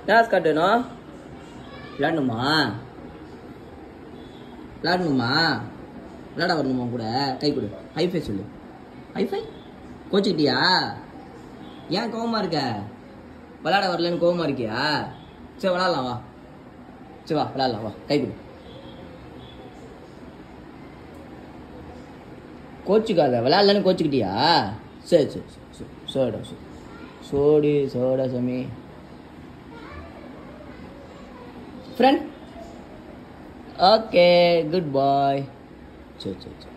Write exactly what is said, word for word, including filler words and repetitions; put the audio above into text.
Toss காட்டணும். விளாடணுமா விளாடணுமா விளாட வரணுமா கூட? கை கொடு. ஹைஃபை சொல்லு. ஹைஃபை கோச்சிக்கிட்டியா? ஏன் கோவமா இருக்க? விளாட வரலன்னு கோவமா இருக்கியா? சரி விளாடலாம் வா. சரி வா விளாடலாம் வா. கை கொடு. கோச்சுக்காத. விளாட்லன்னு கோச்சுக்கிட்டியா? சரி சரி சரி சோடா சோ சோடி சோடா சாமி. Friend okay good bye. சரி சரி சரி